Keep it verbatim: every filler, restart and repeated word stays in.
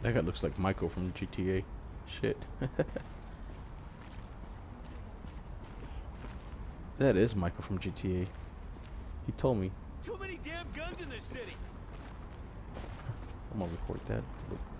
That guy looks like Michael from G T A. Shit. That is Michael from G T A. He told me. Too many damn guns in this city. I'm gonna record that.